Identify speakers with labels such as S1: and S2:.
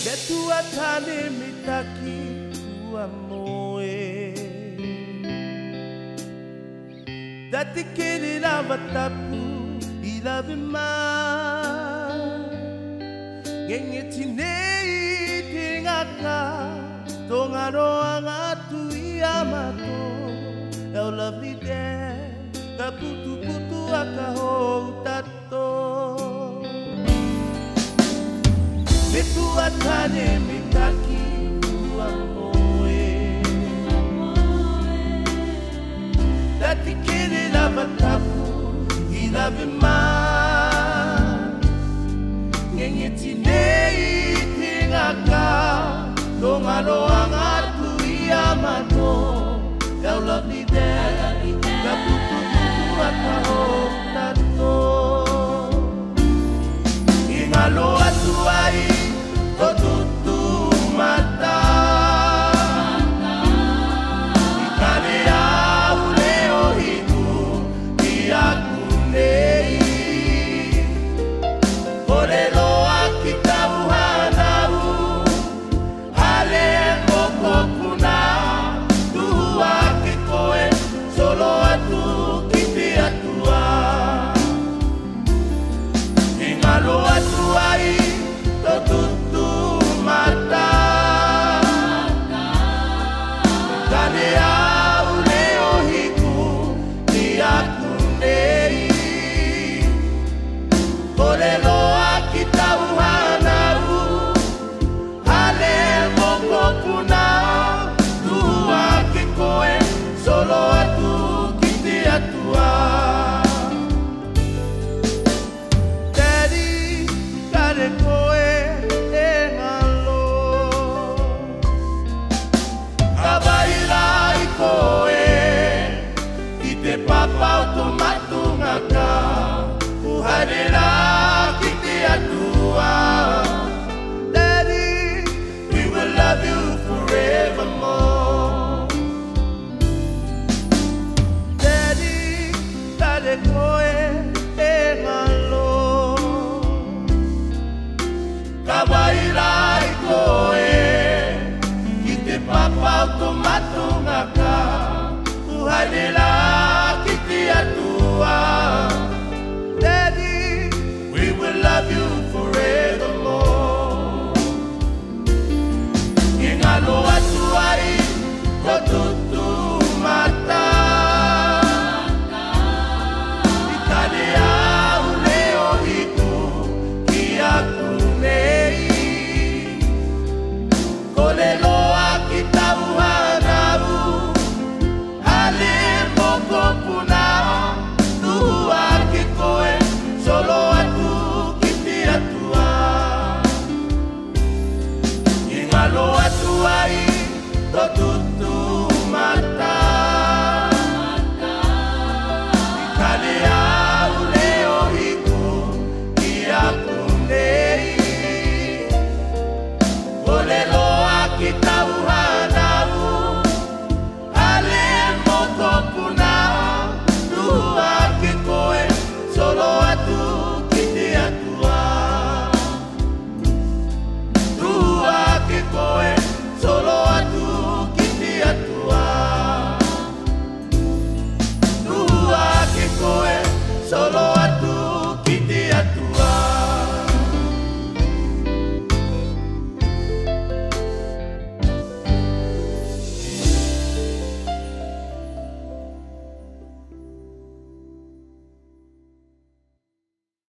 S1: tua tane mitaki tua moe Dati kiri lava tapu I love ma Ngenge tinei tingaka Tonga roa ngatu I amato El lovely day Ka putu putu aka hou tato Me tua tane mitaki tua moe Dati kere lava tapu I love ma Ngenge tinei tingaka Tonga roa ngatu I amato El lovely day Ka putu putu aka hou tato Inga loa tuai O tutu mata I kare au leo hiku I aku nei Ore loa ki tau hanau Hale koko puna Tuhua ki koe Solo atu ki te atua Inga loa tuai O tutu mata Kane au leo hiku Ni aku nei Kore loa ki tau hanau Hale moko puna Tua ki koe Solo atu ki te atua Daddy, kare koe Papa automatu ngaka Uharera ki te atua Daddy, we will love you forevermore Daddy, kare koe e ngalo Kawaira I koe Ki te papa automatu ngaka Uharera